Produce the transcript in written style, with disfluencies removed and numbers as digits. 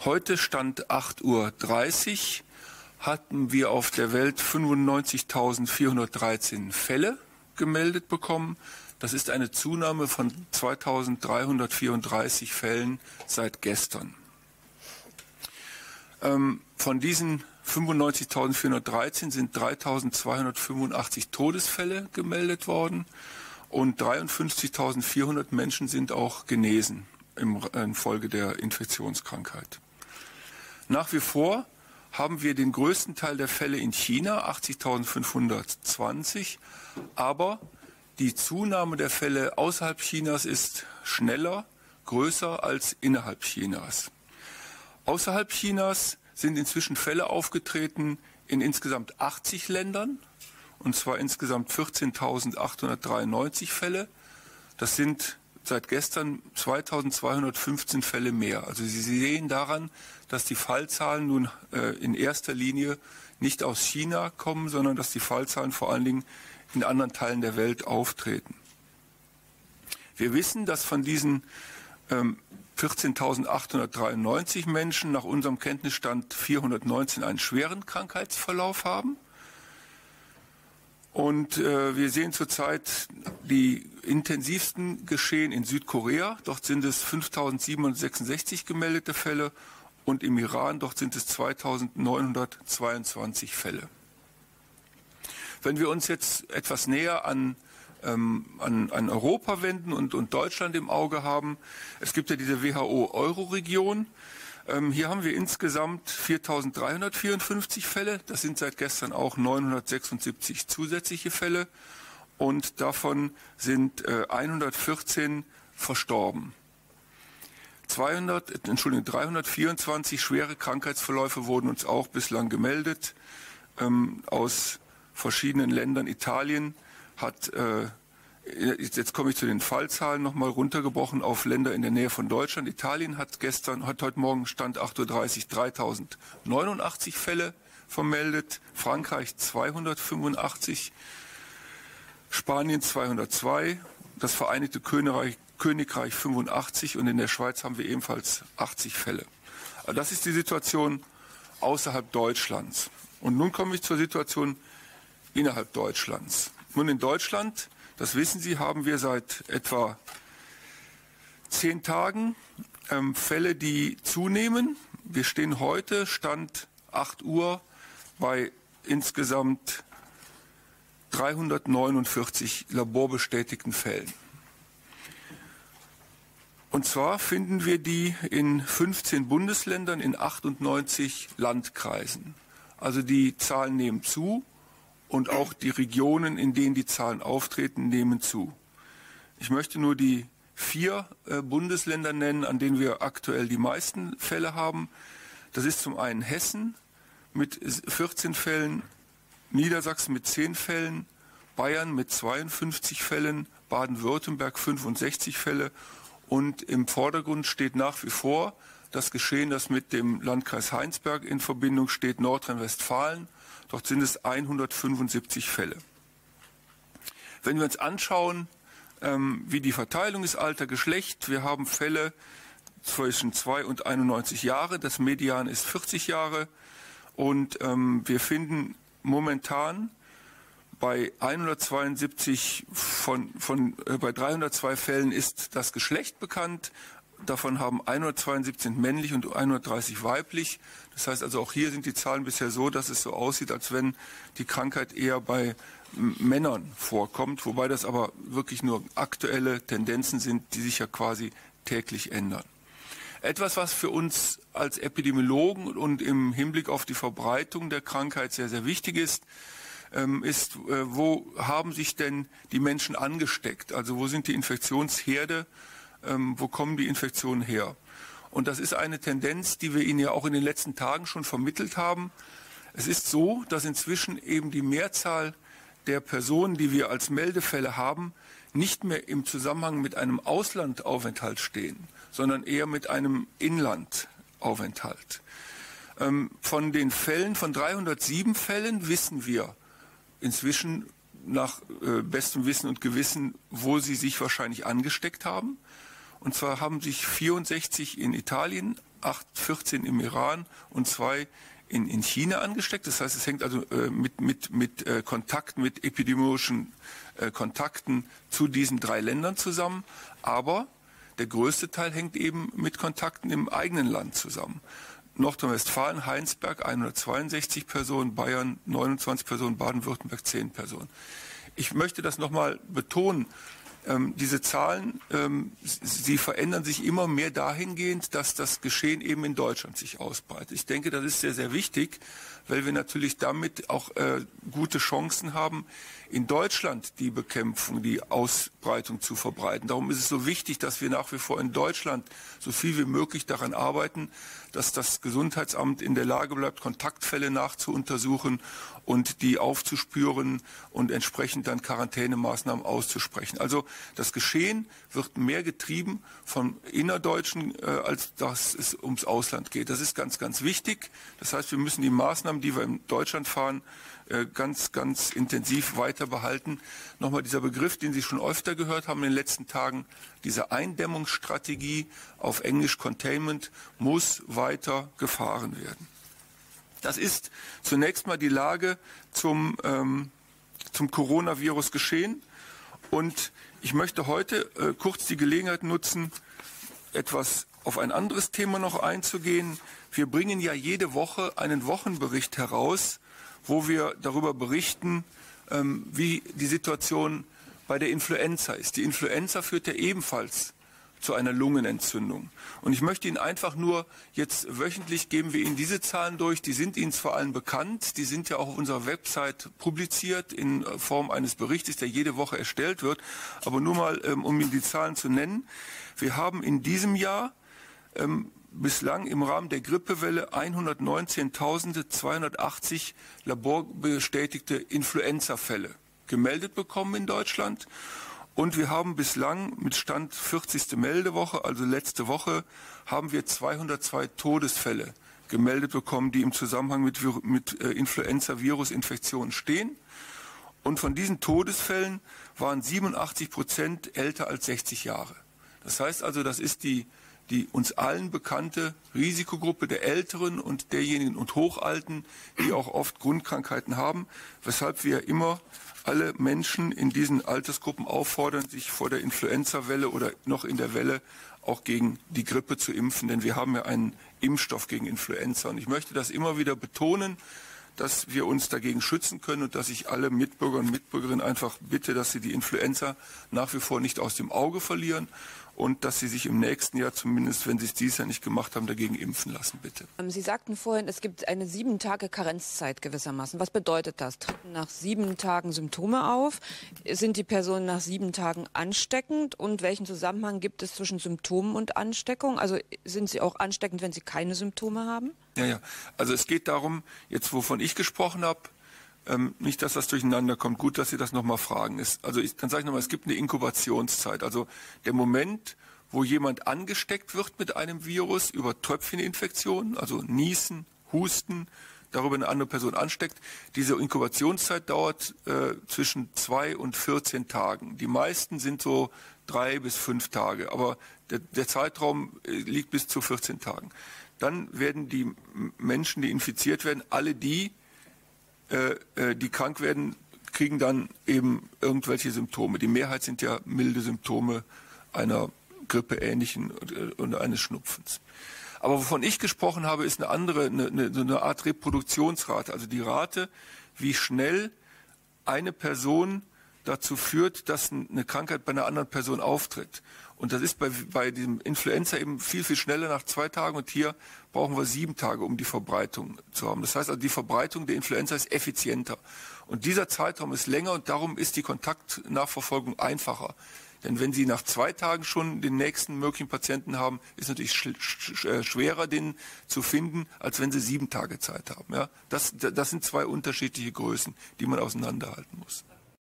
Heute Stand 8:30 Uhr hatten wir auf der Welt 95.413 Fälle gemeldet bekommen. Das ist eine Zunahme von 2.334 Fällen seit gestern. Von diesen 95.413 sind 3.285 Todesfälle gemeldet worden und 53.400 Menschen sind auch genesen infolge der Infektionskrankheit. Nach wie vor haben wir den größten Teil der Fälle in China, 80.520, aber die Zunahme der Fälle außerhalb Chinas ist schneller, größer als innerhalb Chinas. Außerhalb Chinas sind inzwischen Fälle aufgetreten in insgesamt 80 Ländern, und zwar insgesamt 14.893 Fälle. Das sind seit gestern 2.215 Fälle mehr. Also Sie sehen daran, dass die Fallzahlen nun in erster Linie nicht aus China kommen, sondern dass die Fallzahlen vor allen Dingen in anderen Teilen der Welt auftreten. Wir wissen, dass von diesen 14.893 Menschen nach unserem Kenntnisstand 419 einen schweren Krankheitsverlauf haben. Und wir sehen zurzeit die intensivsten Geschehen in Südkorea. Dort sind es 5.766 gemeldete Fälle und im Iran, dort sind es 2.922 Fälle. Wenn wir uns jetzt etwas näher an Europa wenden und Deutschland im Auge haben, es gibt ja diese WHO-Euro-Region. Hier haben wir insgesamt 4.354 Fälle. Das sind seit gestern auch 976 zusätzliche Fälle. Und davon sind 114 verstorben. 324 schwere Krankheitsverläufe wurden uns auch bislang gemeldet aus verschiedenen Ländern. Italien hat, jetzt komme ich zu den Fallzahlen, nochmal runtergebrochen auf Länder in der Nähe von Deutschland. Italien hat heute Morgen Stand 8:30 Uhr 3.089 Fälle vermeldet, Frankreich 285, Spanien 202, das Vereinigte Königreich 85 und in der Schweiz haben wir ebenfalls 80 Fälle. Also das ist die Situation außerhalb Deutschlands. Und nun komme ich zur Situation innerhalb Deutschlands. Nun in Deutschland, das wissen Sie, haben wir seit etwa 10 Tagen Fälle, die zunehmen. Wir stehen heute, Stand 8 Uhr, bei insgesamt 349 laborbestätigten Fällen. Und zwar finden wir die in 15 Bundesländern, in 98 Landkreisen. Also die Zahlen nehmen zu und auch die Regionen, in denen die Zahlen auftreten, nehmen zu. Ich möchte nur die 4 Bundesländer nennen, an denen wir aktuell die meisten Fälle haben. Das ist zum einen Hessen mit 14 Fällen, Niedersachsen mit 10 Fällen, Bayern mit 52 Fällen, Baden-Württemberg 65 Fälle und im Vordergrund steht nach wie vor das Geschehen, das mit dem Landkreis Heinsberg in Verbindung steht, Nordrhein-Westfalen. Dort sind es 175 Fälle. Wenn wir uns anschauen, wie die Verteilung ist, Alter, Geschlecht, wir haben Fälle zwischen 2 und 91 Jahre, das Median ist 40 Jahre und wir finden momentan bei 172 bei 302 Fällen ist das Geschlecht bekannt. Davon haben 172 männlich und 130 weiblich. Das heißt also auch hier sind die Zahlen bisher so, dass es so aussieht, als wenn die Krankheit eher bei Männern vorkommt, wobei das aber wirklich nur aktuelle Tendenzen sind, die sich ja quasi täglich ändern. Etwas, was für uns als Epidemiologen und im Hinblick auf die Verbreitung der Krankheit sehr, sehr wichtig ist, wo haben sich denn die Menschen angesteckt? Also wo sind die Infektionsherde? Wo kommen die Infektionen her? Und das ist eine Tendenz, die wir Ihnen ja auch in den letzten Tagen schon vermittelt haben. Es ist so, dass inzwischen eben die Mehrzahl der Personen, die wir als Meldefälle haben, nicht mehr im Zusammenhang mit einem Auslandaufenthalt stehen, sondern eher mit einem Inlandaufenthalt. Von den Fällen, von 307 Fällen wissen wir inzwischen nach bestem Wissen und Gewissen, wo sie sich wahrscheinlich angesteckt haben. Und zwar haben sich 64 in Italien 14 im Iran und 2 in China angesteckt. Das heißt, es hängt also mit Kontakten, mit epidemiologischen Kontakten zu diesen 3 Ländern zusammen. Aber der größte Teil hängt eben mit Kontakten im eigenen Land zusammen. Nordrhein-Westfalen, Heinsberg 162 Personen, Bayern 29 Personen, Baden-Württemberg 10 Personen. Ich möchte das nochmal betonen. Diese Zahlen, sie verändern sich immer mehr dahingehend, dass das Geschehen eben in Deutschland sich ausbreitet. Ich denke, das ist sehr, sehr wichtig, weil wir natürlich damit auch gute Chancen haben, in Deutschland die Bekämpfung, die Ausbreitung zu verbreiten. Darum ist es so wichtig, dass wir nach wie vor in Deutschland so viel wie möglich daran arbeiten, dass das Gesundheitsamt in der Lage bleibt, Kontaktfälle nachzuuntersuchen und die aufzuspüren und entsprechend dann Quarantänemaßnahmen auszusprechen. Also das Geschehen wird mehr getrieben vom Innerdeutschen, als dass es ums Ausland geht. Das ist ganz, ganz wichtig. Das heißt, wir müssen die Maßnahmen, die wir in Deutschland fahren, ganz, ganz intensiv weiter behalten. Nochmal dieser Begriff, den Sie schon öfter gehört haben in den letzten Tagen, diese Eindämmungsstrategie, auf Englisch Containment, muss weiter gefahren werden. Das ist zunächst mal die Lage zum Coronavirus geschehen. Und ich möchte heute kurz die Gelegenheit nutzen, etwas auf ein anderes Thema noch einzugehen. Wir bringen ja jede Woche einen Wochenbericht heraus, wo wir darüber berichten, wie die Situation bei der Influenza ist. Die Influenza führt ja ebenfalls zu einer Lungenentzündung. Und ich möchte Ihnen einfach nur, jetzt wöchentlich geben wir Ihnen diese Zahlen durch, die sind Ihnen zwar allen bekannt, die sind ja auch auf unserer Website publiziert in Form eines Berichtes, der jede Woche erstellt wird, aber nur mal, um Ihnen die Zahlen zu nennen. Wir haben in diesem Jahr bislang im Rahmen der Grippewelle 119.280 laborbestätigte Influenza-Fälle gemeldet bekommen in Deutschland. Und wir haben bislang mit Stand 40. Meldewoche, also letzte Woche, haben wir 202 Todesfälle gemeldet bekommen, die im Zusammenhang mit Influenza-Virus-Infektionen stehen. Und von diesen Todesfällen waren 87% älter als 60 Jahre. Das heißt also, das ist die uns allen bekannte Risikogruppe der Älteren und derjenigen und Hochalten, die auch oft Grundkrankheiten haben, weshalb wir immer alle Menschen in diesen Altersgruppen auffordern, sich vor der Influenza-Welle oder noch in der Welle auch gegen die Grippe zu impfen, denn wir haben ja einen Impfstoff gegen Influenza. Und ich möchte das immer wieder betonen, dass wir uns dagegen schützen können und dass ich alle Mitbürger und Mitbürgerinnen einfach bitte, dass sie die Influenza nach wie vor nicht aus dem Auge verlieren und dass Sie sich im nächsten Jahr zumindest, wenn Sie es dieses Jahr nicht gemacht haben, dagegen impfen lassen, bitte. Sie sagten vorhin, es gibt eine 7-Tage-Karenzzeit gewissermaßen. Was bedeutet das? Treten nach 7 Tagen Symptome auf? Sind die Personen nach 7 Tagen ansteckend? Und welchen Zusammenhang gibt es zwischen Symptomen und Ansteckung? Also sind sie auch ansteckend, wenn sie keine Symptome haben? Ja. Also es geht darum, jetzt wovon ich gesprochen habe, nicht, dass das durcheinander kommt. Gut, dass Sie das nochmal fragen. Dann sage ich nochmal, es gibt eine Inkubationszeit. Also der Moment, wo jemand angesteckt wird mit einem Virus über Tröpfcheninfektionen, also Niesen, Husten, darüber eine andere Person ansteckt. Diese Inkubationszeit dauert zwischen 2 und 14 Tagen. Die meisten sind so 3 bis 5 Tage, aber der Zeitraum liegt bis zu 14 Tagen. Dann werden die Menschen, die infiziert werden, alle die krank werden, kriegen dann eben irgendwelche Symptome. Die Mehrheit sind ja milde Symptome einer grippeähnlichen und eines Schnupfens. Aber wovon ich gesprochen habe, ist eine andere, so eine Art Reproduktionsrate. Also die Rate, wie schnell eine Person dazu führt, dass eine Krankheit bei einer anderen Person auftritt. Und das ist bei diesem Influenza eben viel, viel schneller nach 2 Tagen. Und hier brauchen wir 7 Tage, um die Verbreitung zu haben. Das heißt also, die Verbreitung der Influenza ist effizienter. Und dieser Zeitraum ist länger und darum ist die Kontaktnachverfolgung einfacher. Denn wenn Sie nach 2 Tagen schon den nächsten möglichen Patienten haben, ist es natürlich schwerer, den zu finden, als wenn Sie 7 Tage Zeit haben. Ja? Das sind 2 unterschiedliche Größen, die man auseinanderhalten muss.